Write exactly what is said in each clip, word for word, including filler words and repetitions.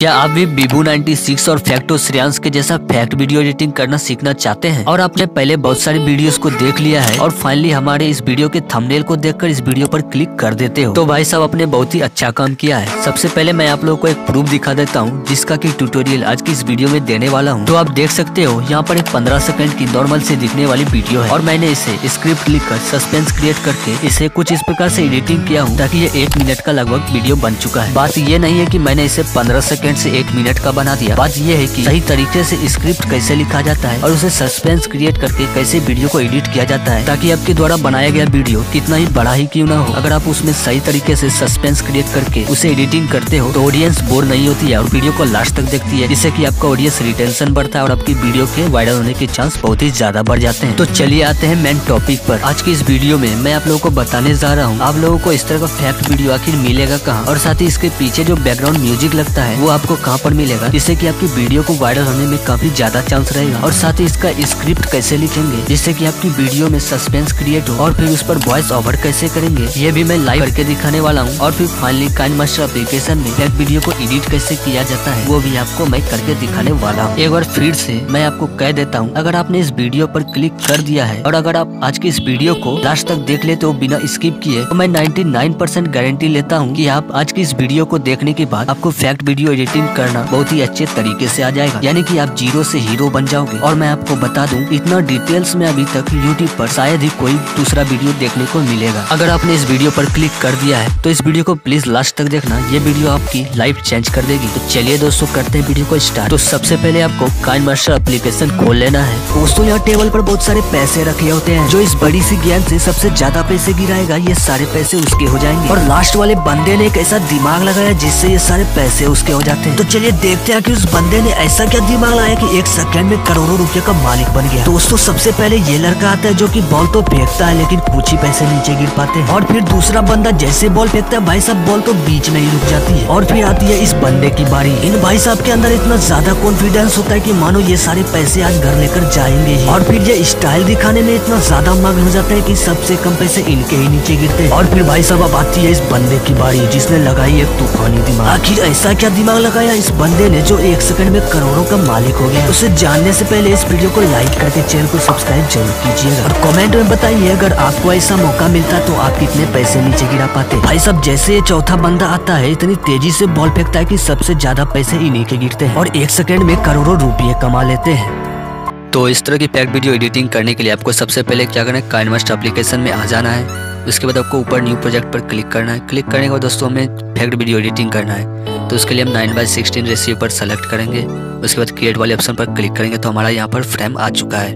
क्या आप भी बीबू नाइन्टी सिक्स और फैक्टो श्रेयांश के जैसा फैक्ट वीडियो एडिटिंग करना सीखना चाहते हैं और आपने पहले बहुत सारे वीडियोस को देख लिया है और फाइनली हमारे इस वीडियो के थंबनेल को देखकर इस वीडियो पर क्लिक कर देते हो, तो भाई साहब आपने बहुत ही अच्छा काम किया है। सबसे पहले मैं आप लोगों को एक प्रूफ दिखा देता हूँ जिसका की ट्यूटोरियल आज की इस वीडियो में देने वाला हूँ। तो आप देख सकते हो यहाँ पर एक पंद्रह सेकंड की नॉर्मल से दिखने वाली वीडियो है और मैंने इसे स्क्रिप्ट लिखकर सस्पेंस क्रिएट करके इसे कुछ इस प्रकार से एडिटिंग किया हूँ ताकि ये एक मिनट का लगभग वीडियो बन चुका है। बात ये नहीं है कि मैंने इसे पंद्रह सेकंड से एक मिनट का बना दिया, बात ये है कि सही तरीके से स्क्रिप्ट कैसे लिखा जाता है और उसे सस्पेंस क्रिएट करके कैसे वीडियो को एडिट किया जाता है ताकि आपके द्वारा बनाया गया वीडियो कितना ही बड़ा ही क्यों ना हो, अगर आप उसमें सही तरीके से सस्पेंस क्रिएट करके उसे एडिटिंग करते हो तो ऑडियंस बोर नहीं होती है और वीडियो को लास्ट तक देखती है, जिससे कि आपका ऑडियंस रिटेंशन बढ़ता है और आपकी वीडियो के वायरल होने के चांस बहुत ही ज्यादा बढ़ जाते हैं। तो चलिए आते हैं मेन टॉपिक पर। आज की इस वीडियो में मैं आप लोगों को बताने जा रहा हूँ आप लोगों को इस तरह का फैक्ट वीडियो आखिर मिलेगा कहाँ और साथ ही इसके पीछे जो बैकग्राउंड म्यूजिक लगता है वो आपको कहाँ पर मिलेगा, जिससे कि आपकी वीडियो को वायरल होने में काफी ज्यादा चांस रहेगा। और साथ ही इसका स्क्रिप्ट कैसे लिखेंगे जिससे कि आपकी वीडियो में सस्पेंस क्रिएट हो और फिर उस पर वॉइस ओवर कैसे करेंगे ये भी मैं लाइव करके दिखाने वाला हूँ। और फिर फाइनली काइनमास्टर एप्लीकेशन में फैक्ट वीडियो को एडिट कैसे किया जाता है वो भी आपको मैं करके दिखाने वाला हूँ। एक बार फिर से मैं आपको कह देता हूँ, अगर आपने इस वीडियो पर क्लिक कर दिया है और अगर आप आज की इस वीडियो को लास्ट तक देख लेते हो बिना स्किप किए तो मैं निन्यानवे परसेंट गारंटी लेता हूँ कि आप आज की इस वीडियो को देखने के बाद आपको फैक्ट वीडियो एडिटिंग करना बहुत ही अच्छे तरीके से आ जाएगा, यानी कि आप जीरो से हीरो बन जाओगे। और मैं आपको बता दूं इतना डिटेल्स में अभी तक यूट्यूब पर शायद ही कोई दूसरा वीडियो देखने को मिलेगा। अगर आपने इस वीडियो पर क्लिक कर दिया है तो इस वीडियो को प्लीज लास्ट तक देखना, ये वीडियो आपकी लाइफ चेंज कर देगी। तो चलिए दोस्तों करते हैं वीडियो को स्टार्ट। तो सबसे पहले आपको काइनमास्टर एप्लीकेशन खोल लेना है। दोस्तों यहाँ टेबल पर बहुत सारे पैसे रखे होते हैं, जो इस बड़ी सी गेम से सबसे ज्यादा पैसे गिराएगा ये सारे पैसे उसके हो जाएंगे और लास्ट वाले बंदे ने एक ऐसा दिमाग लगाया जिससे ये सारे पैसे उसके हो जाते हैं। तो चलिए देखते हैं कि उस बंदे ने ऐसा क्या दिमाग लगाया कि एक सेकंड में करोड़ों रुपए का मालिक बन गया। दोस्तों सबसे पहले ये लड़का आता है जो कि बॉल तो फेंकता है लेकिन कुछ ही पैसे नीचे गिर पाते हैं और फिर दूसरा बंदा जैसे बॉल फेंकता है भाई साहब बॉल तो बीच में ही रुक जाती है और फिर आती है इस बंदे की बारी। इन भाई साहब के अंदर इतना ज्यादा कॉन्फिडेंस होता है कि मानो ये सारे पैसे आज घर लेकर जाएंगे ही और फिर ये स्टाइल दिखाने में इतना ज्यादा मग्न हो जाता है कि सबसे कम पैसे इनके ही नीचे गिरते हैं। और फिर भाई साहब अब आती है इस बंदे की बारी जिसने लगाई एक तूफानी दिमाग। आखिर ऐसा क्या दिमाग लगाया इस बंदे ने जो एक सेकंड में करोड़ों का मालिक हो गया। उसे जानने से पहले इस वीडियो को लाइक करके चैनल को सब्सक्राइब जरूर कीजिएगा और कमेंट में बताइए अगर आपको ऐसा मौका मिलता तो आप कितने पैसे नीचे गिरा पाते। भाई साहब जैसे ये चौथा बंदा आता है इतनी तेजी से बॉल फेंकता है कि सबसे ज्यादा पैसे इन्हीं के गिरते हैं और एक सेकंड में करोड़ों रुपये कमा लेते हैं। तो इस तरह की फैक्ट वीडियो एडिटिंग करने के लिए आपको सबसे पहले क्या करना है, काइनमास्टर एप्लीकेशन में आ जाना है। उसके बाद आपको ऊपर न्यू प्रोजेक्ट पर क्लिक करना है। क्लिक करने के बाद दोस्तों हमें फैक्ट वीडियो एडिटिंग करना है, तो उसके लिए हम नाइन बाई सिक्सटीन रेशियो पर सेलेक्ट करेंगे। उसके बाद क्रिएट वाले ऑप्शन पर क्लिक करेंगे तो हमारा यहाँ पर फ्रेम आ चुका है।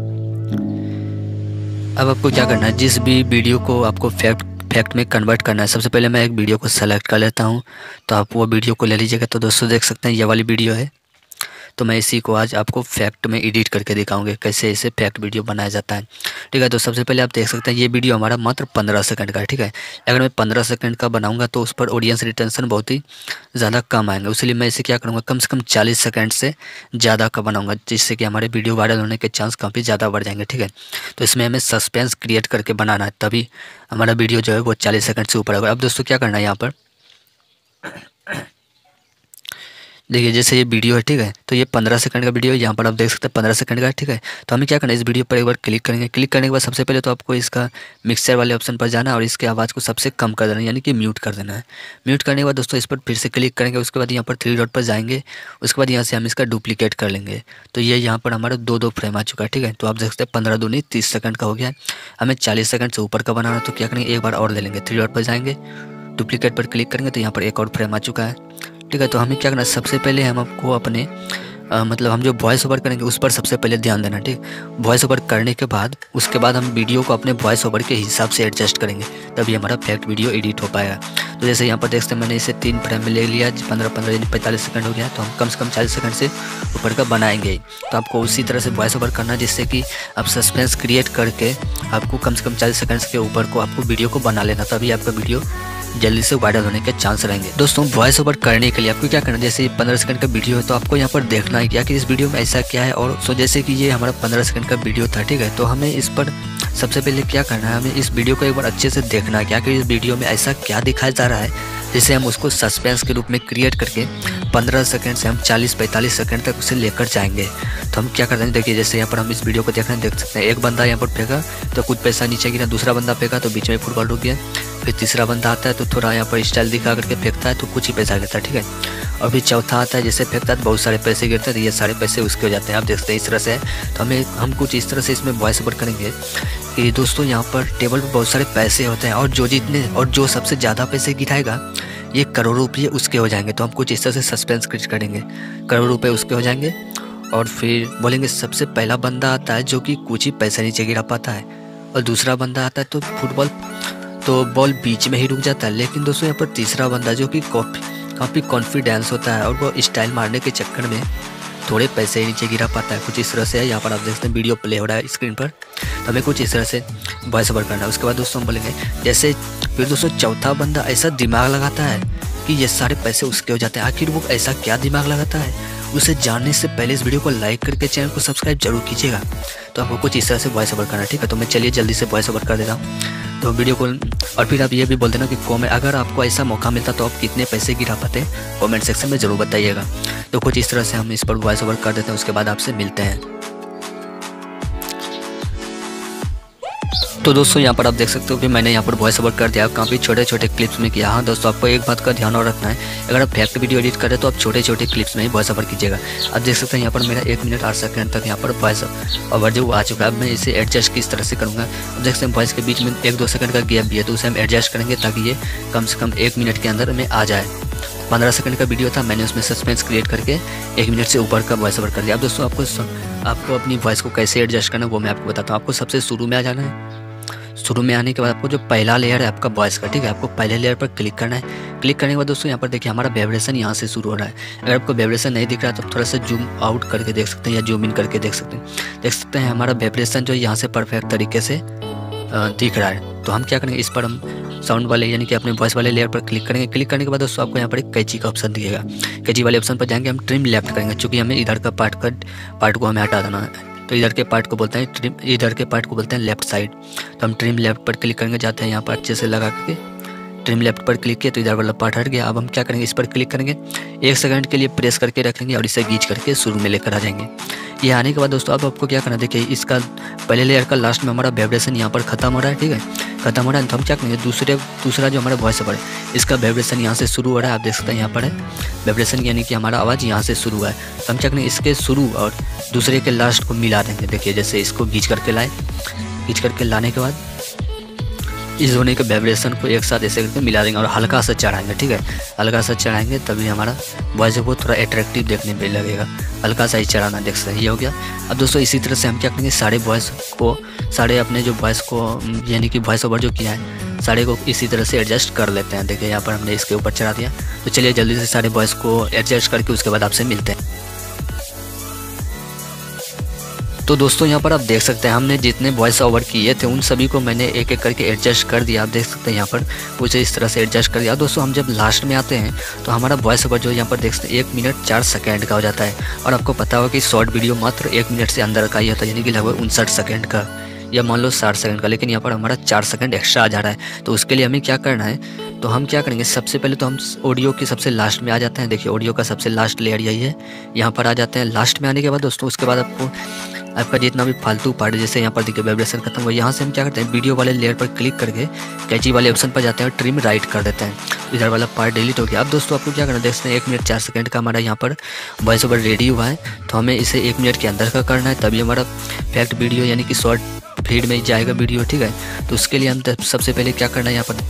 अब आपको क्या करना है, जिस भी वीडियो को आपको फैक्ट फैक्ट में कन्वर्ट करना है, सबसे पहले मैं एक वीडियो को सेलेक्ट कर लेता हूँ तो आप वो वीडियो को ले लीजिएगा। तो दोस्तों देख सकते हैं ये वाली वीडियो है, तो मैं इसी को आज आपको फैक्ट में एडिट करके दिखाऊंगा कैसे इसे फैक्ट वीडियो बनाया जाता है। ठीक है, तो सबसे पहले आप देख सकते हैं ये वीडियो हमारा मात्र पंद्रह सेकंड का है। ठीक है, अगर मैं पंद्रह सेकंड का बनाऊंगा तो उस पर ऑडियंस रिटेंशन बहुत ही ज़्यादा कम आएंगे, इसलिए मैं इसे क्या करूँगा कम से कम चालीस सेकंड से ज़्यादा का बनाऊंगा, जिससे कि हमारे वीडियो वायरल होने के चांस काफ़ी ज़्यादा बढ़ जाएंगे। ठीक है, तो इसमें हमें सस्पेंस क्रिएट करके बनाना है, तभी हमारा वीडियो जो है वो चालीस सेकंड से ऊपर होगा। अब दोस्तों क्या करना है, यहाँ पर देखिए जैसे ये वीडियो है, ठीक है, तो ये पंद्रह सेकंड का वीडियो है, यहाँ पर आप देख सकते हैं पंद्रह सेकंड का है। ठीक है, तो हमें क्या करना है, इस वीडियो पर एक बार क्लिक करेंगे। क्लिक करने के बाद सबसे पहले तो आपको इसका मिक्सर वाले ऑप्शन पर जाना है और इसके आवाज़ को सबसे कम कर देना है, यानी कि म्यूट कर देना है। म्यूट करने के बाद दोस्तों इस पर फिर से क्लिक करेंगे। उसके बाद यहाँ पर थ्री डॉट पर जाएंगे, उसके बाद यहाँ से हम इसका डुप्लीकेट कर लेंगे। तो ये यहाँ पर हमारा दो दो फ्रेम आ चुका है। ठीक है, तो आप देख सकते हैं पंद्रह दूनी तीस सेकंड का हो गया है। हमें चालीस सेकंड से ऊपर का बनाना है, तो क्या करेंगे एक बार और ले लेंगे, थ्री डॉट पर जाएंगे, डुप्लीकेट पर क्लिक करेंगे तो यहाँ पर एक और फ्रेम आ चुका है। ठीक है, तो हमें क्या करना है, सबसे पहले हम आपको अपने आ, मतलब हम जो वॉइस ओवर करेंगे उस पर सबसे पहले ध्यान देना। ठीक, वॉइस ओवर करने के बाद उसके बाद हम वीडियो को अपने वॉइस ओवर के हिसाब से एडजस्ट करेंगे, तभी हमारा फैक्ट वीडियो एडिट हो पाएगा। तो जैसे यहाँ पर देखते हैं मैंने इसे तीन फ्रेम में ले लिया, पंद्रह पंद्रह यानी पैंतालीस सेकंड हो गया, तो हम कम से कम चालीस सेकंड से ऊपर का बनाएंगे। तो आपको उसी तरह से वॉइस ओवर करना जिससे कि आप सस्पेंस क्रिएट करके आपको कम से कम चालीस सेकंड के ऊपर को आपको वीडियो को बना लेना, तभी आपका वीडियो जल्दी से वायरल होने के चांस रहेंगे। दोस्तों वॉइस ओवर करने के लिए आपको क्या करना है, जैसे पंद्रह सेकंड का वीडियो है तो आपको यहाँ पर देखना है क्या कि इस वीडियो में ऐसा क्या है। और सो जैसे कि ये हमारा पंद्रह सेकंड का वीडियो था, ठीक है, तो हमें इस पर सबसे पहले क्या करना है, हमें इस वीडियो को एक बार अच्छे से देखना है, क्या कि इस वीडियो में ऐसा क्या दिखाया जा रहा है जिसे हम उसको सस्पेंस के रूप में क्रिएट करके पंद्रह सेकंड से हम चालीस पैंतालीस सेकंड तक उसे लेकर जाएंगे। तो हम क्या करते हैं, देखिए जैसे यहाँ पर हम इस वीडियो को देख रहे हैं, देख सकते हैं एक बंदा यहाँ पर फेंका तो कुछ पैसा नीचे गिरा, दूसरा बंदा फेंका तो बीच में फुटबॉल रुक गया, फिर तीसरा बंदा आता है तो थोड़ा यहाँ पर स्टाइल दिखा करके फेंकता है तो कुछ ही पैसा गिरता है, ठीक है। और फिर चौथा आता है जैसे फेंकता है तो बहुत सारे पैसे गिरते हैं, तो ये सारे पैसे उसके हो जाते हैं। आप देखते हैं इस तरह से है। तो हमें हम कुछ इस तरह से इसमें वॉइस ओवर करेंगे कि दोस्तों यहाँ पर टेबल पर बहुत सारे पैसे होते हैं और जो जितने और जो सबसे ज़्यादा पैसे गिराएगा ये करोड़ों रुपये उसके हो जाएंगे। तो हम कुछ इस तरह से सस्पेंस क्रिएट करेंगे, करोड़ों रुपये उसके हो जाएंगे। और फिर बोलेंगे सबसे पहला बंदा आता है जो कि कुछ ही पैसा नीचे गिरा पाता है, और दूसरा बंदा आता है तो फुटबॉल तो बॉल बीच में ही रुक जाता है। लेकिन दोस्तों यहाँ पर तीसरा बंदा जो कि काफ़ी कॉन्फिडेंस होता है और वो स्टाइल मारने के चक्कर में थोड़े पैसे ही नीचे गिरा पाता है। कुछ इस तरह से है। यहाँ पर आप देखते हैं वीडियो प्ले हो रहा है स्क्रीन पर, तो हमें कुछ इस तरह से वॉइस ओवर करना है। उसके बाद दोस्तों हम बोलेंगे जैसे फिर दोस्तों चौथा बंदा ऐसा दिमाग लगाता है कि ये सारे पैसे उसके हो जाते हैं। आखिर वो ऐसा क्या दिमाग लगाता है, उसे जानने से पहले इस वीडियो को लाइक करके चैनल को सब्सक्राइब जरूर कीजिएगा। तो आपको कुछ इस तरह से वॉइस ओवर करना है, ठीक है। तो मैं चलिए जल्दी से वॉइस ओवर कर देता हूँ तो वीडियो को। और फिर आप ये भी बोल देना कि कॉमेंट अगर आपको ऐसा मौका मिलता तो आप कितने पैसे गिरा पाते हैं, कमेंट सेक्शन में ज़रूर बताइएगा। तो कुछ इस तरह से हम इस पर वॉइस ओवर कर देते हैं, उसके बाद आपसे मिलते हैं। तो दोस्तों यहाँ पर आप देख सकते हो कि मैंने यहाँ पर वॉइस ओवर कर दिया, काफ़ी छोटे छोटे क्लिप्स में किया। हाँ दोस्तों, आपको एक बात का ध्यान और रखना है, अगर आप फैक्ट वीडियो एडिट करें तो आप छोटे छोटे क्लिप्स में ही वॉइस ओवर कीजिएगा। आप देख सकते हैं यहाँ पर मेरा एक मिनट आठ सेकंड तक यहाँ पर वॉइस ओवर जो आ चुका है। मैं इसे एडजस्ट किस तरह से करूँगा, अब देख सकते हैं वॉइस के बीच में एक दो सेकंड का गैप भी है, तो उसे हम एडजस्ट करेंगे ताकि ये कम से कम एक मिनट के अंदर में आ जाए। पंद्रह सेकंड का वीडियो था, मैंने उसमें सस्पेंस क्रिएट करके एक मिनट से ऊपर का वॉइस ओवर कर लिया। अब दोस्तों आपको आपको अपनी वॉइस को कैसे एडजस्ट करना है वो मैं आपको बताता हूँ। आपको सबसे शुरू में आ जाना है। शुरू में आने के बाद आपको जो पहला लेयर है आपका वॉइस का, ठीक है, आपको पहले लेयर पर क्लिक करना है। क्लिक करने के बाद दोस्तों यहाँ पर देखिए हमारा वाइब्रेशन यहाँ से शुरू हो रहा है। अगर आपको वाइब्रेशन नहीं दिख रहा है तो थोड़ा सा जूम आउट करके देख सकते हैं या जूम इन करके देख सकते हैं। देख सकते हैं हमारा वाइब्रेशन जो यहाँ से परफेक्ट तरीके से दिख रहा है। तो हम क्या करेंगे, इस पर हम साउंड वाले यानी कि अपने वॉइस वाले लेयर पर क्लिक करेंगे। क्लिक करने के बाद दोस्तों आपको यहाँ पर एक कैंची का ऑप्शन दिखेगा। कैंची वाले ऑप्शन पर जाएंगे, हम ट्रिम लेफ्ट करेंगे क्योंकि हमें इधर का पार्ट का पार्ट को हमें हटा देना है। तो इधर के पार्ट को बोलते हैं ट्रिम, इधर के पार्ट को बोलते हैं लेफ्ट साइड। तो हम ट्रिम लेफ्ट पर क्लिक करेंगे, जाते हैं यहाँ पर अच्छे से लगा करके ट्रिम लेफ्ट पर क्लिक किया तो इधर वाला पार्ट हट गया। अब हम क्या करेंगे, इस पर क्लिक करेंगे, एक सेकंड के लिए प्रेस करके रखेंगे और इसे खींच करके शुरू में लेकर आ जाएंगे। ये आने के बाद दोस्तों अब आपको क्या करना है, देखिए इसका पहले लेयर का लास्ट में हमारा वाइब्रेशन यहाँ पर खत्म हो रहा है, ठीक है, खत्म हो रहा है। तो हम क्या करेंगे, दूसरे दूसरा जो हमारा वॉइस ओवर है इसका वाइब्रेशन यहाँ से शुरू हो रहा है। आप देख सकते हैं यहाँ पर है वाइब्रेशन यानी कि हमारा आवाज़ यहाँ से शुरू हुआ है। तो हम क्या करेंगे, इसके शुरू और दूसरे के लास्ट को मिला देंगे। देखिए जैसे इसको खींच करके लाए, खींच करके लाने के बाद इस दोनों के वाइब्रेशन को एक साथ ऐसे करके मिला देंगे और हल्का सा चढ़ाएंगे, ठीक है, हल्का सा चढ़ाएंगे तभी हमारा वॉइस वो थोड़ा अट्रैक्टिव देखने में लगेगा। हल्का सा ही चढ़ाना, देख सकते हैं ये हो गया। अब दोस्तों इसी तरह से हम क्या करेंगे, सारे वॉइस को सारे अपने जो वॉइस को यानी कि वॉइस ओवर जो किया है सारे को इसी तरह से एडजस्ट कर लेते हैं। देखिए यहाँ पर हमने इसके ऊपर चढ़ा दिया। तो चलिए जल्दी से सारे वॉइस को एडजस्ट करके उसके बाद आपसे मिलते हैं। तो दोस्तों यहाँ पर आप देख सकते हैं हमने जितने वॉइस ओवर किए थे उन सभी को मैंने एक एक करके एडजस्ट कर दिया। आप देख सकते हैं यहाँ पर मुझे इस तरह से एडजस्ट कर दिया। दोस्तों हम जब लास्ट में आते हैं तो हमारा वॉइस ओवर जो यहाँ पर देख सकते हैं एक मिनट चार सेकंड का हो जाता है। और आपको पता होगा कि शॉर्ट वीडियो मात्र एक मिनट से अंदर का ही होता है, यानी कि लगभग उनसठ सेकेंड का या मान लो साठ सेकंड का, लेकिन यहाँ पर हमारा चार सेकंड एक्स्ट्रा आ जा रहा है। तो उसके लिए हमें क्या करना है, तो हम क्या करेंगे, सबसे पहले तो हम ऑडियो के सबसे लास्ट में आ जाते हैं। देखिए ऑडियो का सबसे लास्ट लेयर यही है, यहाँ पर आ जाते हैं। लास्ट में आने के बाद दोस्तों उसके बाद आपको आपका जितना भी फालतू पार्ट जैसे यहाँ पर देखिए वाइब्रेशन खत्म हुआ, यहाँ से हम क्या करते हैं, वीडियो वाले लेयर पर क्लिक करके कैंची वाले ऑप्शन पर जाते हैं और ट्रिम राइट कर देते हैं। इधर वाला पार्ट डिलीट हो गया। अब दोस्तों आपको क्या करना है, देखते हैं एक मिनट चार सेकंड का हमारा यहाँ पर वॉइस ओवर रेडी हुआ है। तो हमें इसे एक मिनट के अंदर का करना है, तभी हमारा फैक्ट वीडियो यानी कि शॉर्ट फीड में जाएगा वीडियो, ठीक है। तो उसके लिए हम सबसे पहले क्या करना है, यहाँ पर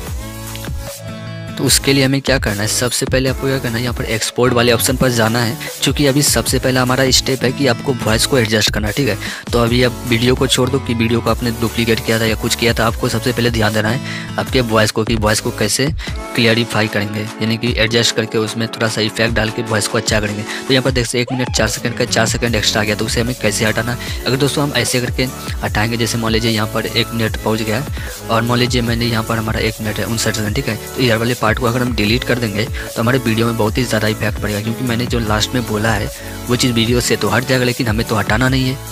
तो उसके लिए हमें क्या करना है, सबसे पहले आपको क्या करना है, यहाँ पर एक्सपोर्ट वाले ऑप्शन पर जाना है। क्योंकि अभी सबसे पहला हमारा स्टेप है कि आपको वॉइस को एडजस्ट करना, ठीक है। तो अभी आप वीडियो को छोड़ दो कि वीडियो को आपने डुप्लीकेट किया था या कुछ किया था, आपको सबसे पहले ध्यान देना है आपके वॉइस को कि वॉइस को कैसे क्लियरिफाई करेंगे, यानी कि एडजस्ट करके उसमें थोड़ा सा इफेक्ट डाल के वॉइस को अच्छा करेंगे। तो यहाँ पर देखते एक मिनट चार सेकंड का चार सेकंड एक्स्ट्रा आ गया, तो उसे हमें कैसे हटाना है। अगर दोस्तों हम ऐसे करके हटाएंगे, जैसे मान लीजिए यहाँ पर एक मिनट पहुँच गया है और मान लीजिए मैंने यहाँ पर हमारा एक मिनट है उनसठ सेकंड, ठीक है। तो इधर वाले पार्ट को अगर हम डिलीट कर देंगे तो हमारे वीडियो में बहुत ही ज़्यादा इफेक्ट पड़ेगा, क्योंकि मैंने जो लास्ट में बोला है वो चीज़ वीडियो से तो हट जाएगा, लेकिन हमें तो हटाना नहीं है।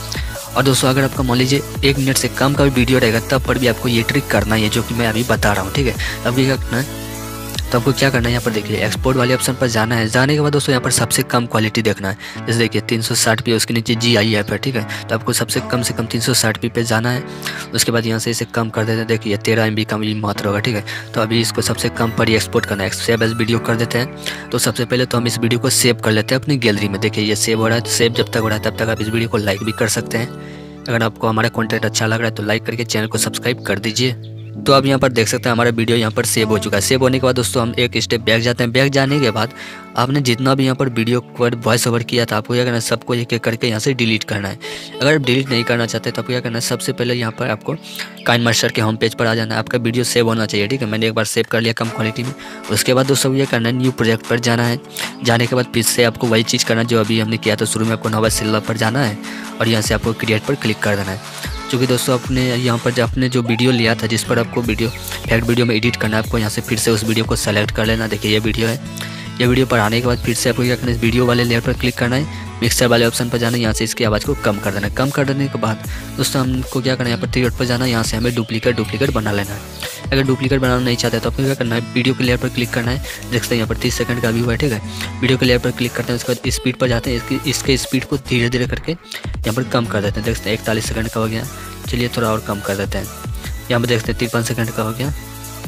और दोस्तों अगर आपका मान लीजिए एक मिनट से कम का भी वीडियो रहेगा तब पर भी आपको ये ट्रिक करना है जो कि मैं अभी बता रहा हूँ, ठीक है। अब क्या करना है, तो आपको क्या करना है, यहाँ पर देखिए एक्सपोर्ट वाले ऑप्शन पर जाना है। जाने के बाद दोस्तों यहाँ पर सबसे कम क्वालिटी देखना है। जैसे देखिए तीन सौ साठ पी उसके नीचे जी आई है पर, ठीक है। तो आपको सबसे कम से कम तीन सौ साठ पी पे जाना है। उसके बाद यहाँ से इसे कम कर देते हैं। देखिए तेरह एम बी का भी मात्र होगा, ठीक है। तो अभी इसको सबसे कम पर ही एक्सपोर्ट करना है। सेव एज वीडियो कर देते हैं। तो सबसे पहले तो हम इस वीडियो को सेव कर लेते हैं अपनी गैलरी में। देखिए ये सेव हो रहा है। तो सेव जब तक हो रहा है तब तक आप इस वीडियो को लाइक भी कर सकते हैं। अगर आपको हमारा कंटेंट अच्छा लग रहा है तो लाइक करके चैनल को सब्सक्राइब कर दीजिए। तो आप यहाँ पर देख सकते हैं हमारा वीडियो यहाँ पर सेव हो चुका है। सेव होने के बाद दोस्तों हम एक स्टेप बैक जाते हैं। बैक जाने के बाद आपने जितना भी यहाँ पर वीडियो पर वॉइस ओवर किया था आपको क्या करना है, सबको एक एक करके यहाँ से डिलीट करना है। अगर आप डिलीट नहीं करना चाहते तो आपको क्या करना है, सबसे पहले यहाँ पर आपको काइनमास्टर के होम पेज पर आ जाना है। आपका वीडियो सेव होना चाहिए, ठीक है। मैंने एक बार सेव कर लिया कम क्वालिटी में। उसके बाद दोस्तों ये करना है, न्यू प्रोजेक्ट पर जाना है। जाने के बाद फिर से आपको वही चीज़ करना है जो अभी हमने किया था शुरू में। आपको नवा सिल्वर पर जाना है और यहाँ से आपको क्रिएट पर क्लिक कर देना है। क्योंकि दोस्तों अपने यहाँ पर जो आपने जो वीडियो लिया था जिस पर आपको वीडियो फैक्ट वीडियो में एडिट करना है, आपको यहाँ से फिर से उस वीडियो को सेलेक्ट कर लेना। देखिए ये वीडियो है। ये वीडियो पर आने के बाद फिर से आपको क्या करना है, वीडियो वाले लेयर पर क्लिक करना है। मिक्सर वाले ऑप्शन पर जाना है। यहाँ से इसकी आवाज़ को कम कर देना है। कम कर देने के बाद दोस्तों हमको क्या करना है, यहाँ पर थ्री डॉट पर जाना है। यहाँ से हमें डुप्लीकेट डुप्लीकेट बना लेना है। अगर डुप्लीकेट बनाना नहीं चाहते तो आपको क्या करना है, वीडियो के लेयर पर क्लिक करना है। देखते हैं यहाँ पर तीस सेकंड का व्यू है, ठीक है। वीडियो के लेयर पर क्लिक करते हैं। उसके बाद स्पीड पर जाते हैं। इसकी इसके स्पीड को धीरे धीरे करके यहाँ पर कम कर देते हैं। देखते हैं इकतालीस सेकंड का हो गया। चलिए थोड़ा और कम कर देते हैं। यहाँ पर देखते हैं तिरपन सेकंड का हो गया।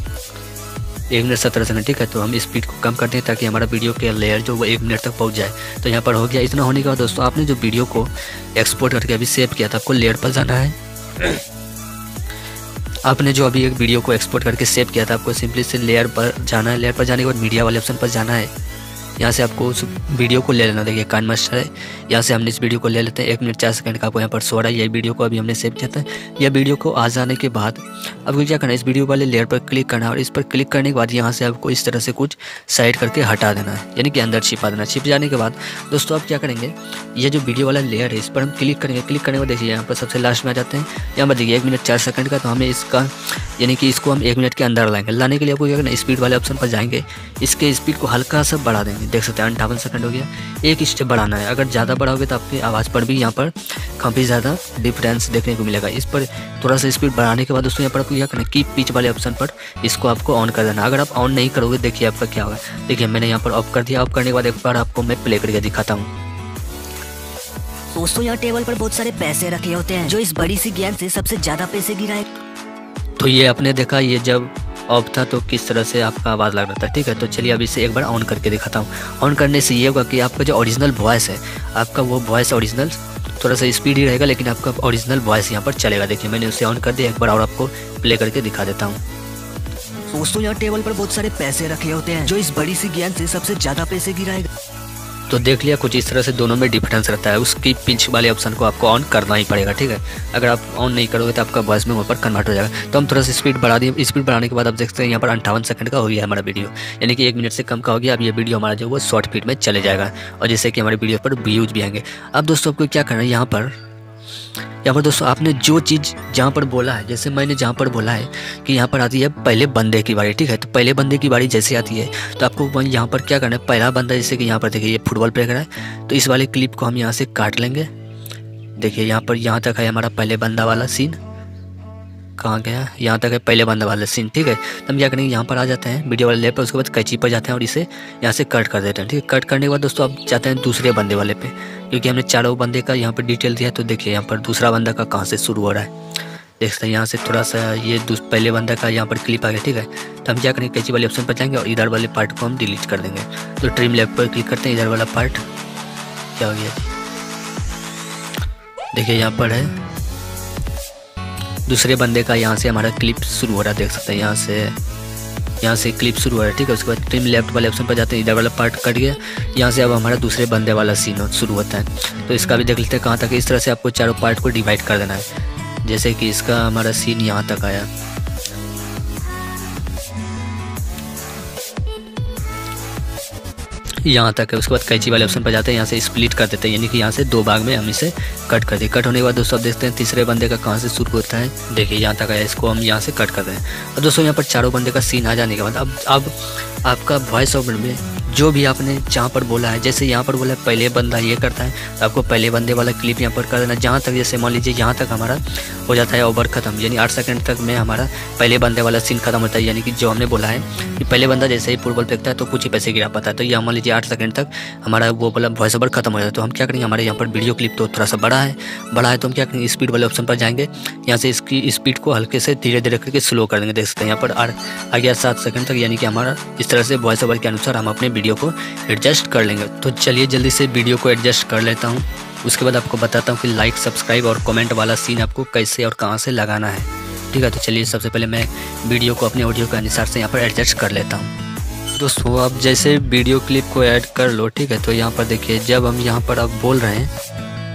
एक मिनट सत्रह सेकंड, ठीक है। तो हम स्पीड को कम करते हैं ताकि हमारा वीडियो के लेयर जो वो एक मिनट तक पहुंच जाए। तो यहाँ पर हो गया। इतना होने के बाद दोस्तों आपने जो वीडियो को एक्सपोर्ट करके अभी सेव किया था आपको लेयर पर जाना है। आपने जो अभी एक वीडियो को एक्सपोर्ट करके सेव किया था आपको सिंपली से लेयर पर जाना है। लेयर पर जाने के बाद मीडिया वाले ऑप्शन पर जाना है। यहाँ से आपको उस वीडियो को ले लेना। देखिए काइनमास्टर है। यहाँ से हमने इस वीडियो को ले लेते हैं। एक मिनट चार सेकंड का आपको यहाँ पर सो रहा है। यही वीडियो को अभी हमने सेव किया था। यह वीडियो को आ जाने के बाद आपको क्या करना है, इस वीडियो वाले लेयर पर क्लिक करना है। और इस पर क्लिक करने के बाद यहाँ से आपको इस तरह से कुछ साइड करके हटा देना है, यानी कि अंदर छिपा देना। छिप जाने के बाद दोस्तों आप क्या करेंगे, ये जो वीडियो वाला लेयर है इस पर हम क्लिक करेंगे। क्लिक करने के बाद देखिए यहाँ पर सबसे लास्ट में आ जाते हैं। यहाँ पर देखिए एक मिनट चार सेकंड का। तो हमें इसका यानी कि इसको हम एक मिनट के अंदर लाएंगे। लाने के लिए आपको क्या करना है, स्पीड वाले ऑप्शन पर जाएंगे। इसके स्पीड को हल्का सा बढ़ा देंगे। देख सकते हैं अंठावन सेकंड हो गया। एक स्टेप बढ़ाना है। अगर ज़्यादा बढ़ाओगे तो आपकी आवाज़ पर भी यहाँ पर काफ़ी ज़्यादा डिफरेंस देखने को मिलेगा। इस पर थोड़ा सा स्पीड बढ़ाने के बाद दोस्तों यहाँ पर आपको क्या करना है, कीप पिच वाले ऑप्शन पर इसको आपको ऑन कर देना। अगर आप ऑन नहीं करोगे देखिए आपका क्या होगा। देखिए मैंने यहाँ पर ऑफ कर दिया। ऑफ करने के बाद एक बार आपको मैं प्ले करके दिखाता हूँ। दोस्तों यहाँ टेबल पर बहुत सारे पैसे रखे होते हैं। जो इस बड़ी सी गेंद से सबसे ज्यादा पैसे गिराए। तो ये आपने देखा, ये जब ऑफ था तो किस तरह से आपका आवाज़ लग रहा था, ठीक है। तो चलिए अभी से एक बार ऑन करके दिखाता हूँ। ऑन करने से ये होगा कि आपका जो ओरिजिनल वॉइस है, आपका वो वॉइस ओरिजिनल थोड़ा सा स्पीड ही रहेगा लेकिन आपका ओरिजिनल वॉइस यहाँ पर चलेगा। देखिए मैंने उसे ऑन कर दिया। एक बार और आपको प्ले करके दिखा देता हूँ। दोस्तों यहाँ टेबल पर बहुत सारे पैसे रखे होते हैं। जो इस बड़ी सी गेंद से सबसे ज्यादा पैसे गिराएगा। तो देख लिया कुछ इस तरह से दोनों में डिफरेंस रहता है। उसकी पिंच वाले ऑप्शन को आपको ऑन करना ही पड़ेगा, ठीक है। अगर आप ऑन नहीं करोगे तो आपका वॉइस में वहाँ पर कन्वर्ट हो जाएगा। तो हम थोड़ा सा स्पीड बढ़ा दिए। स्पीड बढ़ाने के बाद आप देखते हैं यहाँ पर अंठावन सेकंड का हो गया हमारा वीडियो, यानी कि एक मिनट से कम का हो गया। अब ये वीडियो हमारा जो वो शॉर्ट फीड में चले जाएगा और जैसे कि हमारे वीडियो पर व्यूज भी आएंगे। अब दोस्तों आपको क्या करना है, यहाँ पर यहाँ पर दोस्तों आपने जो चीज़ जहाँ पर बोला है, जैसे मैंने जहाँ पर बोला है कि यहाँ पर आती है पहले बंदे की बारी, ठीक है। तो पहले बंदे की बारी जैसे आती है तो आपको यहाँ पर क्या करना है, पहला बंदा जैसे कि यहाँ पर देखिए ये फुटबॉल प्ले कर रहा है। तो इस वाले क्लिप को हम यहाँ से काट लेंगे। देखिए यहाँ पर यहाँ तक है हमारा पहले बंदा वाला सीन। कहाँ गया, यहाँ तक है पहले बंदा वाला सीन, ठीक है। तो हम क्या करेंगे, यहाँ पर आ जाते हैं वीडियो वाले लेयर पर। उसके बाद कैंची पर जाते हैं और इसे यहाँ से कट कर देते हैं, ठीक है। कट करने के बाद दोस्तों आप जाते हैं दूसरे बंदे वाले पे, क्योंकि हमने चारों बंदे का यहाँ पर डिटेल दिया है। तो देखिए यहाँ पर दूसरा बंदा का कहाँ से शुरू हो रहा है, देख सकते हैं। यहाँ से थोड़ा सा ये पहले बंदा का यहाँ पर क्लिप आ गया, ठीक है। तो हम क्या करेंगे, कैंची वाले ऑप्शन पर जाएंगे और इधर वाले पार्ट को हम डिलीट कर देंगे। तो ट्रिम लेफ्ट पर क्लिक करते हैं। इधर वाला पार्ट क्या हो गया, देखिए यहाँ पर है दूसरे बंदे का। यहाँ से हमारा क्लिप शुरू हो रहा है, देख सकते हैं। यहाँ से यहाँ से क्लिप शुरू हो रहा है, ठीक है। उसके बाद ट्रिम लेफ्ट वाले ऑप्शन पर जाते हैं। इधर वाला पार्ट कट गया। यहाँ से अब हमारा दूसरे बंदे वाला सीन शुरू होता है। तो इसका भी देख लेते हैं कहाँ तक। इस तरह से आपको चारों पार्ट को डिवाइड कर देना है। जैसे कि इसका हमारा सीन यहाँ तक आया, यहाँ तक है। उसके बाद कैंची वाले ऑप्शन पर जाते हैं। यहाँ से स्प्लिट कर देते हैं, यानी कि यहाँ से दो भाग में हम इसे कट कर दें। कट होने के बाद दोस्तों अब देखते हैं तीसरे बंदे का कहाँ से शुरू होता है। देखिए यहाँ तक है, इसको हम यहाँ से कट कर दें। और दोस्तों यहाँ पर चारों बंदे का सीन आ जाने के बाद अब अब आपका वॉइस ओवर में जो भी आपने जहाँ पर बोला है, जैसे यहाँ पर बोला है पहले बंदा ये करता है तो आपको पहले बंदे वाला क्लिप यहाँ पर कर देना। जहाँ तक जैसे मान लीजिए यहाँ तक हमारा हो जाता है ओवर ख़त्म, यानी आठ सेकंड तक में हमारा पहले बंदे वाला सीन खत्म होता है। यानी कि जो हमने बोला है कि पहले बंदा जैसे ही फुटबॉल फेंकता है तो कुछ ही पैसे गिरा पाता है, तो ये मान लीजिए आठ सेकंड तक हमारा वो बोला वॉइस ओवर खत्म हो जाता है। तो हम क्या करेंगे, हमारे यहाँ पर वीडियो क्लिप तो थोड़ा सा बड़ा है बड़ा है तो हम क्या करेंगे, स्पीड वाले ऑप्शन पर जाएंगे। यहाँ से इसकी स्पीड को हल्के से धीरे धीरे करके स्लो कर देंगे। देख सकते हैं यहाँ पर आ गया सात सेकंड तक, यानी कि हमारा इस तरह से वॉइस ओवर के अनुसार हम अपने वीडियो को एडजस्ट कर लेंगे। तो चलिए जल्दी से वीडियो को एडजस्ट कर लेता हूँ, उसके बाद आपको बताता हूँ कि लाइक सब्सक्राइब और कमेंट वाला सीन आपको कैसे और कहाँ से लगाना है। ठीक है, तो चलिए सबसे पहले मैं वीडियो को अपने ऑडियो के अनुसार से यहाँ पर एडजस्ट कर लेता हूँ। दोस्तों आप जैसे वीडियो क्लिप को ऐड कर लो, ठीक है, तो यहाँ पर देखिए जब हम यहाँ पर अब बोल रहे हैं,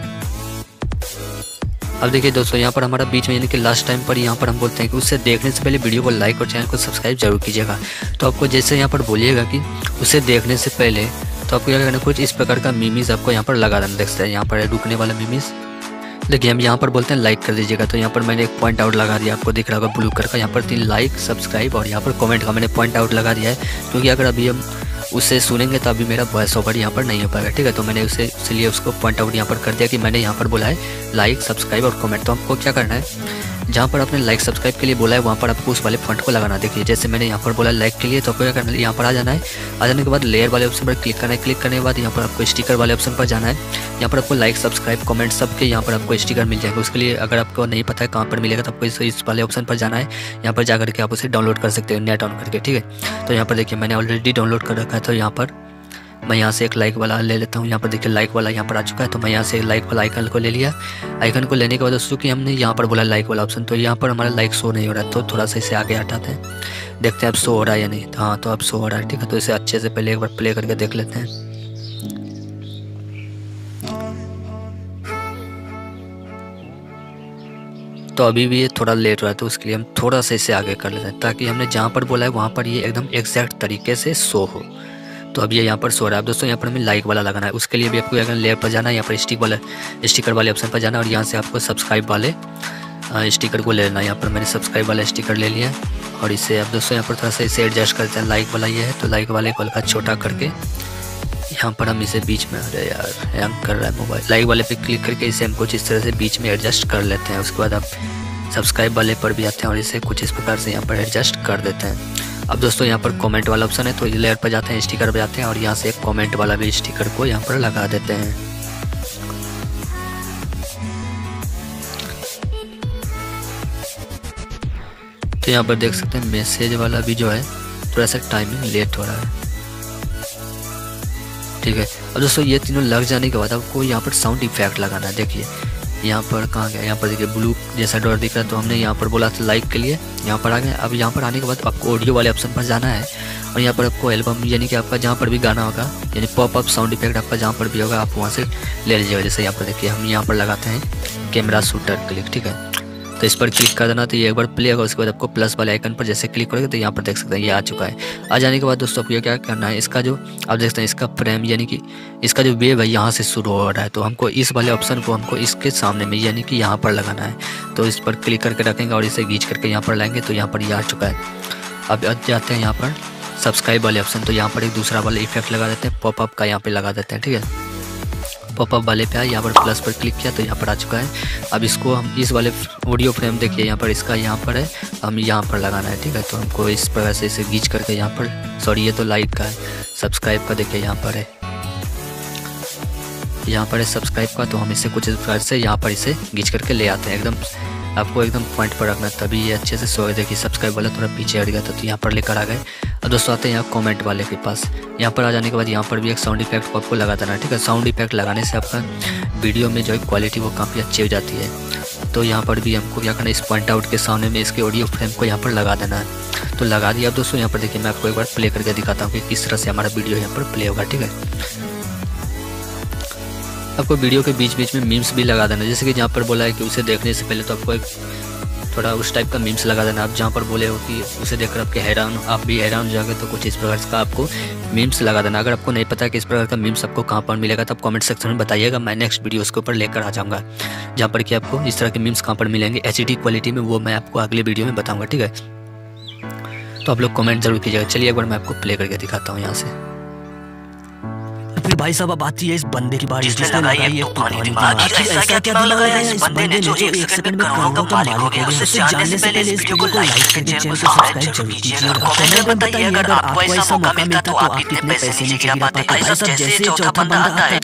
अब देखिए दोस्तों यहाँ पर हमारा बीच में यानी कि लास्ट टाइम पर यहाँ पर हम बोलते हैं कि उससे देखने से पहले वीडियो को लाइक और चैनल को सब्सक्राइब जरूर कीजिएगा। तो आपको जैसे यहाँ पर बोलिएगा कि उसे देखने से पहले, तो आपको क्या करना, कुछ इस प्रकार का मीमीज आपको यहाँ पर लगा देना। देख सकते हैं यहाँ पर रुकने वाला मीमीज। देखिए हम यहाँ पर बोलते हैं लाइक कर दीजिएगा, तो यहाँ पर मैंने एक पॉइंट आउट लगा दिया, आपको दिख रहा होगा ब्लू कलर का। यहाँ पर तीन लाइक सब्सक्राइब और यहाँ पर कमेंट का मैंने पॉइंट आउट लगा दिया है, क्योंकि अगर अभी हम उससे सुनेंगे तो अभी मेरा वॉइस ओवर यहाँ पर नहीं हो पाएगा। ठीक है, तो मैंने उसे इसलिए उसको पॉइंट आउट यहाँ पर कर दिया कि मैंने यहाँ पर बोला है लाइक सब्सक्राइब और कमेंट। तो आपको क्या करना है, जहाँ पर आपने लाइक सब्सक्राइब के लिए बोला है वहाँ पर आपको उस वाले फॉन्ट को लगाना। देखिए जैसे मैंने यहाँ पर बोला लाइक के लिए, तो आपको क्या करना है, यहाँ पर आ जाना है। आ जाने के बाद लेयर वाले ऑप्शन पर क्लिक करना है। क्लिक करने के बाद यहाँ पर आपको स्टिकर वाले ऑप्शन पर जाना है। यहाँ पर आपको लाइक सब्सक्राइब कमेंट सबके यहाँ पर आपको स्टिकर मिल जाएगा। उसके लिए अगर आपको नहीं पता है कहाँ पर मिलेगा तो आपको इस, इस वाले ऑप्शन पर जाना है। यहाँ पर जा करके आप उसे डाउनलोड कर सकते हो नेट ऑन करके। ठीक है, तो यहाँ पर देखिए मैंने ऑलरेडी डाउनलोड कर रखा है, तो यहाँ पर मैं यहाँ से एक लाइक वाला ले लेता हूँ। यहाँ पर देखिए लाइक वाला यहाँ पर आ चुका है, तो मैं यहाँ से लाइक वाला आइकन को ले लिया। आइकन को लेने के बाद दोस्तों कि हमने यहाँ पर बोला लाइक वाला ऑप्शन, तो यहाँ पर हमारा लाइक शो नहीं हो रहा है, तो थोड़ा सा इसे आगे हटाते हैं, देखते हैं अब शो हो रहा है या नहीं। तो हाँ, तो अब शो हो रहा है। ठीक है, तो इसे अच्छे से पहले एक बार प्ले करके देख लेते हैं। तो अभी भी ये थोड़ा लेट हो रहा है, तो उसके लिए हम थोड़ा सा इसे आगे कर लेते हैं, ताकि हमने जहाँ पर बोला है वहाँ पर ये एकदम एग्जैक्ट तरीके से शो हो। तो अब ये यहाँ पर शो रहा है। दोस्तों यहाँ पर हमें लाइक वाला लगाना है, उसके लिए भी आपको अगर लेयर पर जाना है, यहाँ पर स्टिक वाला स्टिकर वाले ऑप्शन पर जाना है और यहाँ से आपको सब्सक्राइब वाले स्टिकर को ले लेना है। यहाँ पर मैंने सब्सक्राइब वाला स्टिकर ले लिया और इसे अब दोस्तों यहाँ पर थोड़ा सा इसे एडजस्ट करते हैं। लाइक वाला ये है, तो लाइक वाले को हल्का छोटा करके यहाँ पर हम इसे बीच में, अरे यार हैंग कर रहा है मोबाइल, लाइक वाले पे क्लिक करके इसे हम कुछ इस तरह से बीच में एडजस्ट कर लेते हैं। उसके बाद आप सब्सक्राइब वाले पर भी आते हैं और इसे कुछ इस प्रकार से यहाँ पर एडजस्ट कर देते हैं। अब दोस्तों यहाँ पर कमेंट वाला ऑप्शन है, तो लेयर पर जाते हैं, स्टिकर पर जाते हैं और यहाँ से एक कमेंट वाला भी स्टिकर को यहाँ पर लगा देते हैं। तो यहाँ पर देख सकते हैं मैसेज वाला भी जो है थोड़ा सा टाइमिंग लेट हो रहा है। ठीक है, अब दोस्तों ये तीनों लग जाने के बाद आपको यहाँ पर साउंड इफेक्ट लगाना है। देखिए यहाँ पर कहाँ गया, यहाँ पर देखिए ब्लू जैसा डॉट दिख रहा है, तो हमने यहाँ पर बोला था लाइक के लिए, यहाँ पर आ गए। अब यहाँ पर आने के बाद आपको ऑडियो वाले ऑप्शन पर जाना है और यहाँ पर आपको एल्बम यानी कि आपका जहाँ पर भी गाना होगा, यानी पॉप अप साउंड इफेक्ट आपका जहाँ पर भी होगा आप वहाँ से ले लीजिएगा। जैसे यहाँ पर देखिए हम यहाँ पर लगाते हैं कैमरा शूटर क्लिक। ठीक है, तो इस पर क्लिक कर देना, तो ये एक बार प्ले होगा। उसके बाद आपको प्लस वाले आइकन पर जैसे क्लिक करोगे तो यहाँ पर देख सकते हैं ये आ चुका है। आ जाने के बाद दोस्तों आपको क्या करना है, इसका जो आप देखते हैं इसका फ्रेम यानी कि इसका जो वेव है यहाँ से शुरू हो रहा है, तो हमको इस वाले ऑप्शन को हमको इसके सामने में यानी कि यहाँ पर लगाना है। तो इस पर क्लिक करके रखेंगे और इसे खींच करके यहाँ पर लाएंगे, तो यहाँ पर ये आ चुका है। अब जाते हैं यहाँ पर सब्सक्राइब वाले ऑप्शन, तो यहाँ पर एक दूसरा वाला इफेक्ट लगा देते हैं, पॉपअप का यहाँ पर लगा देते हैं। ठीक है, पॉपअप वाले पे आए, यहाँ पर प्लस पर क्लिक किया तो यहाँ पर आ चुका है। अब इसको हम इस वाले ऑडियो फ्रेम देखिए यहाँ पर इसका यहाँ पर है, हम यहाँ पर लगाना है। ठीक है, तो हमको इस प्रकार से इसे खींच करके यहाँ पर, सॉरी ये तो लाइक का है, सब्सक्राइब का देखिए यहाँ पर है, यहाँ पर है सब्सक्राइब का, तो हम इसे कुछ इस प्रकार से यहाँ पर इसे खींच करके ले आते हैं। एकदम आपको एकदम पॉइंट पर रखना तभी ये अच्छे से सो गए। देखिए सब्सक्राइब वाला थोड़ा पीछे हट गया था, तो यहाँ पर लेकर आ गए। अब दोस्तों आते हैं यहाँ कमेंट वाले के पास। यहाँ पर आ जाने के बाद यहाँ पर भी एक साउंड इफेक्ट को आपको लगा देना है। ठीक है, साउंड इफेक्ट लगाने से आपका वीडियो में जो है क्वालिटी वो काफ़ी अच्छी हो जाती है। तो यहाँ पर भी हमको क्या करना है, इस पॉइंट आउट के सामने में इसके ऑडियो फ्रेम को यहाँ पर लगा देना है। तो लगा दिया। अब दोस्तों यहाँ पर देखिए मैं आपको एक बार प्ले करके दिखाता हूँ कि किस तरह से हमारा वीडियो यहाँ पर प्ले होगा। ठीक है, आपको वीडियो के बीच बीच में मीम्स भी लगा देना, जैसे कि जहाँ पर बोला है कि उसे देखने से पहले तो आपको एक थोड़ा उस टाइप का मीम्स लगा देना। आप जहाँ पर बोले हो कि उसे देखकर आपके हैरान आप भी हैरान हो जाओगे, तो कुछ इस प्रकार का आपको मीम्स लगा देना। अगर आपको नहीं पता कि इस प्रकार का मीम्स आपको कहाँ पर मिलेगा तो आप कमेंट सेक्शन में बताइएगा, मैं नेक्स्ट वीडियो उसके ऊपर लेकर आ जाऊँगा, जहाँ पर कि आपको इस तरह के मीम्स कहाँ पर मिलेंगे एच डी क्वालिटी में, वो मैं आपको अगले वीडियो में बताऊँगा। ठीक है, तो आप लोग कमेंट जरूर कीजिएगा। चलिए एक बार मैं आपको प्ले करके दिखाता हूँ यहाँ से। फिर भाई साहब अब आती है इस बंदे की बारी, जिसने लगाई एक तूफानी दिमाग। ऐसा क्या दिमाग लगाया इस बंदे ने जो एक सेकंड में करोड़ों का मालिक हो गया। उसे जानने से पहले इस वीडियो को लाइक करके चैनल को सब्सक्राइब जरूर कीजिएगा। कमेंट में बताइए अगर आपको ऐसा मौका मिलता तो आप कितने पैसे नीचे गिरा पाते। भाई साहब जैसे चौथा बंदा आता है।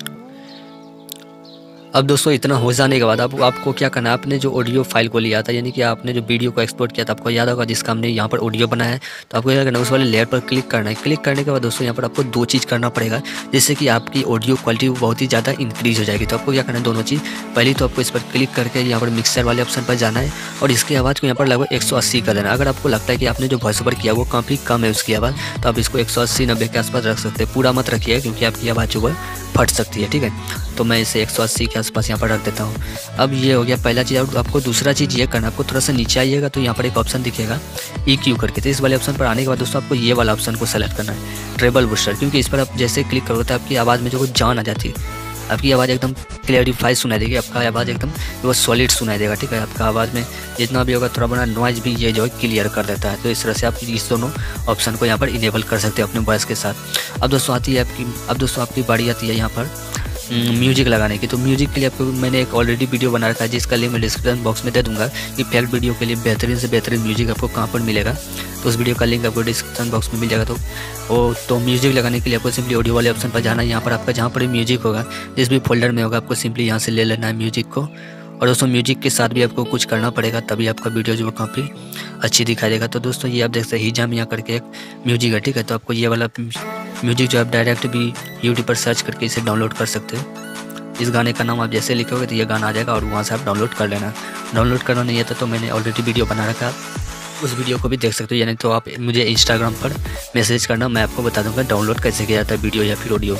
अब दोस्तों इतना हो जाने के बाद आप, आपको क्या करना है, आपने जो ऑडियो फाइल को लिया था, यानी कि आपने जो वीडियो को एक्सपोर्ट किया था, आपको याद होगा जिसका हमने यहाँ पर ऑडियो बनाया है, तो आपको क्या करना है, उस वाले लेयर पर क्लिक करना है। क्लिक करने के बाद दोस्तों यहाँ पर आपको दो चीज़ करना पड़ेगा, जिससे कि आपकी ऑडियो क्वालिटी बहुत ही ज़्यादा इंक्रीज हो जाएगी। तो आपको क्या करना है, दोनों चीज़, पहली तो आपको इस पर क्लिक करके यहाँ पर मिक्सर वाले ऑप्शन पर जाना है और इसकी आवाज़ को यहाँ पर लगभग एक सौ अस्सी कर देना। अगर आपको लगता है कि आपने जो वॉइस ओवर किया वो काफ़ी कम है उसकी आवाज़, तो आप इसको एक सौ अस्सी नब्बे के आसपास रख सकते हैं। पूरा मत रखिए क्योंकि आपकी आवाज़ जो है फट सकती है, ठीक है। तो मैं इसे एक सौ अस्सी के आसपास यहाँ पर रख देता हूँ। अब ये हो गया पहला चीज़। आपको दूसरा चीज़ ये करना, आपको थोड़ा सा नीचे आइएगा तो यहाँ पर एक ऑप्शन दिखेगा ई क्यू करके। तो इस वाले ऑप्शन पर आने के बाद दोस्तों आपको ये वाला ऑप्शन को सेलेक्ट करना है, ट्रेबल बूस्टर, क्योंकि इस पर आप जैसे क्लिक करोगे तो आपकी आवाज़ में जो जान आ जाती है, आपकी आवाज़ एकदम क्लियरिफाई सुनाई देगी, आपका आवाज़ एकदम वो सॉलिड सुनाई देगा, ठीक है। आपका आवाज़ में जितना भी होगा थोड़ा बड़ा नॉइज़ भी ये जो है क्लियर कर देता है। तो इस तरह से आप इस दोनों ऑप्शन को यहाँ पर इनेबल कर सकते हैं अपने वॉइस के साथ। अब दोस्तों आती है आपकी अब दोस्तों आपकी बारी आती है यहाँ पर म्यूजिक लगाने की। तो म्यूजिक के लिए आपको मैंने एक ऑलरेडी वीडियो बना रखा है जिसका लिंक मैं डिस्क्रिप्शन बॉक्स में दे दूंगा कि फैक्ट वीडियो के लिए बेहतरीन से बेहतरीन म्यूजिक आपको कहाँ पर मिलेगा। तो उस वीडियो का लिंक आपको डिस्क्रिप्शन बॉक्स में मिल जाएगा। तो वो तो म्यूजिक लगाने के लिए आपको सिंपली ऑडियो वाले ऑप्शन पर जाना है। यहाँ पर आपका जहाँ पर म्यूजिक होगा, जिस भी फोल्डर में होगा, आपको सिंपली यहाँ से ले लेना है म्यूजिक को। और दोस्तों म्यूजिक के साथ भी आपको कुछ करना पड़ेगा, तभी आपका वीडियो जो है काफ़ी अच्छी दिखाई देगा। तो दोस्तों ये आप देख सकते हैं हिजाम यहाँ करके एक म्यूजिक है, ठीक है। तो आपको ये वाला म्यूजिक जो आप डायरेक्ट भी यूट्यूब पर सर्च करके इसे डाउनलोड कर सकते हो। इस गाने का नाम आप जैसे लिखोगे तो ये गाना आ जाएगा और वहाँ से आप डाउनलोड कर लेना। डाउनलोड करना नहीं आता तो मैंने ऑलरेडी वीडियो बना रखा, उस वीडियो को भी देख सकते हो। यानी तो आप मुझे इंस्टाग्राम पर मैसेज करना, मैं आपको बता दूंगा डाउनलोड कैसे किया जाता है वीडियो या फिर ऑडियो।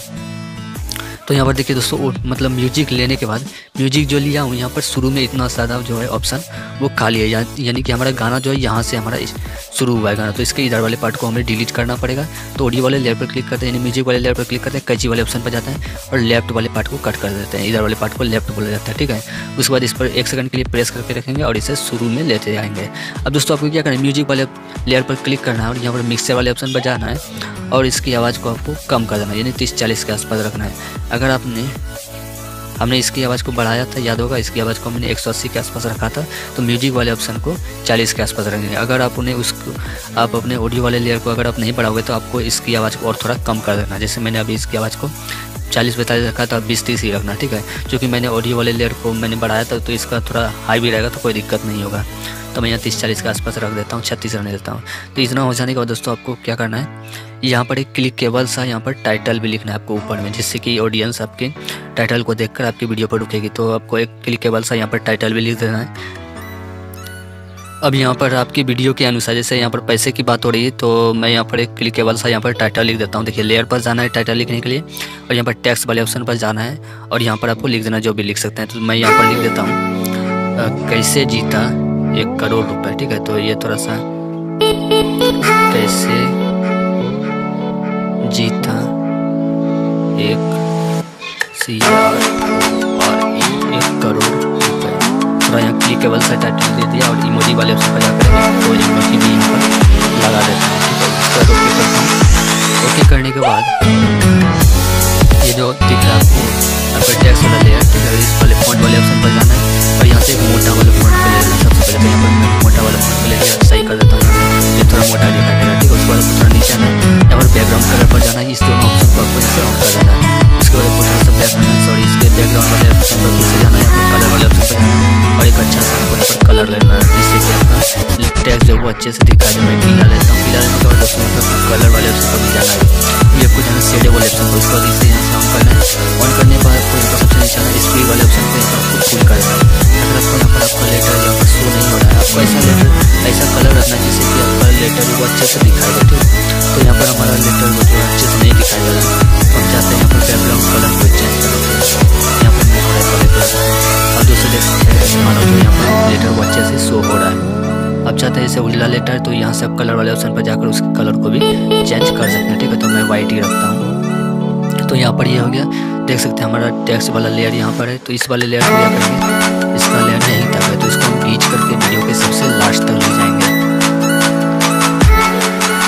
तो यहाँ पर देखिए दोस्तों, मतलब म्यूजिक लेने के बाद म्यूजिक जो लिया हूँ यहाँ पर शुरू में इतना ज़्यादा जो है ऑप्शन वो खाली है, यानी कि हमारा गाना जो है यहाँ से हमारा शुरू हुआ है गाना। तो इसके इधर वाले पार्ट को हमें डिलीट करना पड़ेगा। तो ऑडियो वाले लेयर पर क्लिक करते हैं, यानी म्यूजिक वाले लेयर पर क्लिक करते हैं, कैची वाले ऑप्शन पर जाते हैं और लेफ्ट वाले पार्ट को कट कर देते हैं। इधर वाले पार्ट को लेफ्ट बोला जाता है, ठीक है। उसके बाद इस पर एक सेकंड के लिए प्रेस करके रखेंगे और इसे शुरू में लेते जाएंगे। अब दोस्तों आपको क्या करना है, म्यूजिक वाले लेयर पर क्लिक करना है और यहाँ पर मिक्सर वाले ऑप्शन पर जाना है और इसकी आवाज़ को आपको कम कर देना है, यानी तीस चालीस के आसपास रखना है। अगर आपने हमने इसकी आवाज़ को बढ़ाया था, याद होगा, इसकी आवाज़ को हमने एक सौ अस्सी के आसपास रखा था, तो म्यूजिक वाले ऑप्शन को चालीस के आसपास रखेंगे। अगर आप उन्हें उसको आप अपने ऑडियो वाले लेयर को अगर आप नहीं बढ़ाओगे तो आपको इसकी आवाज़ को और थोड़ा कम कर देना। जैसे मैंने अभी इसकी आवाज़ को चालीस पैंतालीस रखा था, बीस तीस ही रखना, ठीक है। क्योंकि मैंने ऑडियो वाले लेयर को मैंने बढ़ाया था तो इसका थोड़ा हाई भी रहेगा तो कोई दिक्कत नहीं होगा। तो मैं यहाँ तीस चालीस के आसपास रख देता हूँ, छत्तीस रहने देता हूँ। तो इतना हो जाने के बाद दोस्तों आपको क्या करना है, यहाँ पर एक क्लिकेबल सा यहाँ पर टाइटल भी लिखना है आपको ऊपर में, जिससे कि ऑडियंस आपके टाइटल को देखकर आपकी वीडियो पर रुकेगी। तो आपको एक क्लिकेबल सा यहाँ पर टाइटल भी लिख देना है। अब यहाँ पर आपकी वीडियो के अनुसार, जैसे यहाँ पर पैसे की बात हो रही है तो मैं यहाँ पर एक क्लिकेबल सा यहाँ पर टाइटल लिख देता हूँ। देखिए लेयर पर जाना है टाइटल लिखने के लिए और यहाँ पर टेक्स्ट वाले ऑप्शन पर जाना है और यहाँ पर आपको लिख देना जो भी लिख सकते हैं। तो मैं यहाँ पर लिख देता हूँ कैसे जीता एक करोड़ रुपए, ठीक है। तो ये थोड़ा सा कैसे जीता एक सी आर और एक करोड़ रुपए, थोड़ा यहाँ क्लिकेबल सा टाइटल दे दिया और इमोजी वाले ऑप्शन पर जाकर तो इमोजी भी यहाँ पर लगा देता हूँ, ठीक है। इसका ओके करता हूँ। ओके करने के बाद ये जो दिख रहा है आपको आपका टेक्स्ट वाला लेयर, ठीक है, इस वाले फॉन्ट वाले ऑप्शन पर जाना है और यहाँ से एक मोटा वाला फॉन्ट पे ले लेना। सबसे पहले तो यहाँ पर मैं मोटा वाला फॉन्ट पे ले लिया, सही कर देता हूँ, ये थोड़ा मोटा दिखाई देगा, ठीक है। उसके बाद थोड़ा नीचे आना है, यहाँ पर बैकग्राउंड कलर पर जाना है, इस दोनों ऑप्शन को आपको यहाँ से ऑन कर देना है। उसके बाद थोड़ा सा बैक करना है, सॉरी इसके बैकग्राउंड वाले ऑप्शन पर फिर से जाना है, कलर वाले ऑप्शन पर जाना है और एक अच्छा सा आपको यहाँ पर कलर लेना है, जिससे कि आपका टेक्स्ट जो वो अच्छे से दिखाई दे। मैं पीला लेता हूँ, पीला लेने के बाद उसमें कलर वाले ऑप्शन पर भी जाना है, ये कुछ है शेडो वाले ऑप्शन पर, उसके बाद इसे यहाँ से ऑन करना है। ऑन करने के बाद आपको यहाँ पर सबसे नीचे आना है, स्पीड वाले ऑप्शन पर यहाँ पर आपको फुल कर देना है। अगर आपको यहाँ पर आपका लेटर यहाँ पर शो नहीं हो रहा है, आपको ऐसा लेटर ऐसा कलर रखना है जिससे कि आपका लेटर वो अच्छे से दिखाई दे, ठीक है। तो यहाँ पर हमारा लेटर वो जो अच्छे से नहीं दिखाई दे रहा है, तो हम चाहते हैं यहाँ पर बैकग्राउंड कलर को चेंज कर देते हैं। यहाँ पर मैं थोड़ा कलर कर रहा हूँ और दूसरे देख सकते हैं हमारा जो यहाँ पर लेटर वो अच्छे से शो हो रहा है। आप चाहते हैं इसे उजला लेटर, तो यहाँ से आप कलर वाले ऑप्शन पर जाकर उसके कलर को भी चेंज कर सकते हैं, ठीक है। तो मैं वाइट ही रखता हूँ। तो यहाँ पर ये हो गया, देख सकते हैं हमारा टेक्स्ट वाला लेयर यहाँ पर है। तो इस वाले लेयर को क्या करेंगे, इसका लेयर नहीं था तो इसको हम बीच करके वीडियो के सबसे लास्ट तक ले जाएंगे।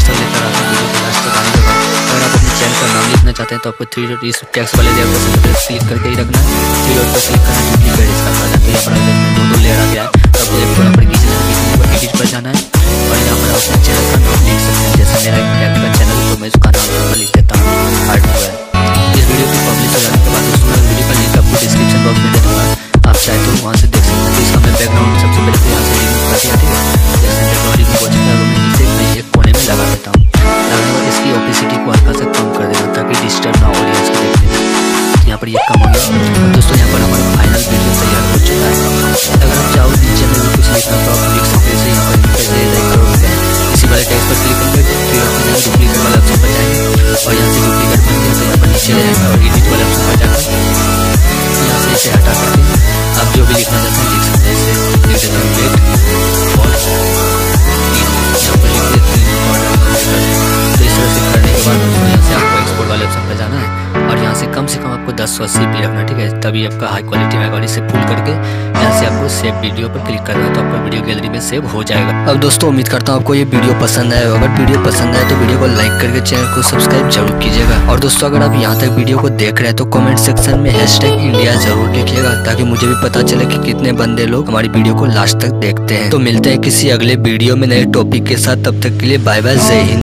लास्ट तक लेकर आता हूँ। वीडियो को लास्ट तक आने के बाद अगर आप अपने चैनल का नाम लिखना चाहते हैं तो आपको थ्री डॉट इस टेक्स्ट वाले लेयर पर क्लिक करके ही रखना है। थ्री डॉट पर क्लिक करना डुप्लीकेट इसका करना। तो यहाँ पर अगर दो दो लेयर आ गया है तो आपको एक यहाँ पर खींचना है, खींचने पर एडिट पर जाना है और यहाँ पर अपने चैनल का नाम लिख सकते हैं। जैसा मेरा इम्पैक्ट का चैनल तो मैं उसका नाम यहाँ पर लिख देता हूँ हार्डवेयर। इस वीडियो को पब्लिश हो जाने के बाद दोस्तों मैं वीडियो का लिंक आपको डिस्क्रिप्शन बॉक्स में दे दूँगा, आप चाहे तो वहाँ से देख सकते हैं। तो इसका मैं बैकग्राउंड सबसे पहले तो यहाँ से रिमूव कर दिया, ठीक है। जैसे बैकग्राउंड रिमूव हो चुका है मैं इसे मैं एक कोने में लगा देता हूँ। लगाने बाद इसकी ओपेसिटी को हल्का सा कम कर देना ताकि डिस्टर्ब ना हो ऑडियंस को देखने में। यहाँ पर ये कम हो गया दोस्तों। यहाँ पर हमारा फाइनल वीडियो तैयार हो चुका है। अगर आप चाहो नीचे में भी कुछ लिखना तो आप लिख सकते हैं। यहाँ पर इसी वाले टेक्स्ट पर क्लिक करके फिर अपने डुप्लीकेट वाला ऑप्शन पर जाएंगे और यहाँ से डुप्लीकेट बन गया तो यहाँ पर नीचे जाएंगे और एडिट वाले ऑप्शन पर जाकर यहाँ से इसे हटा करके आप जो भी लिखना चाहते हैं लिख सकते हैं। इसे लिख देता हूँ प्लेट और यहाँ पर लिख देते हैं। तो इस तरह से करने के बाद यहाँ से आपको एक्सपोर्ट वाले ऑप्शन पर जाना है और यहाँ से कम से कम आपको दस सौ सी पी रखना, ठीक है। तभी आपका हाई क्वालिटी में क्वालिटी से फुल करके यहाँ से आपको सेव वीडियो पर क्लिक करना है तो आपका वीडियो गैलरी में सेव हो जाएगा। अब दोस्तों उम्मीद करता हूँ आपको ये वीडियो पसंद आए। अगर वीडियो पसंद आए तो वीडियो को लाइक करके चैनल को सब्सक्राइब जरूर कीजिएगा। और दोस्तों अगर आप यहाँ तक वीडियो को देख रहे हैं तो कमेंट सेक्शन में हैशटैग इंडिया जरूर लिखिएगा ताकि मुझे भी पता चले कि कितने बंदे लोग हमारी वीडियो को लास्ट तक देखते हैं। तो मिलते हैं किसी अगले वीडियो में नए टॉपिक के साथ, तब तक के लिए बाय बाय, जय हिंद।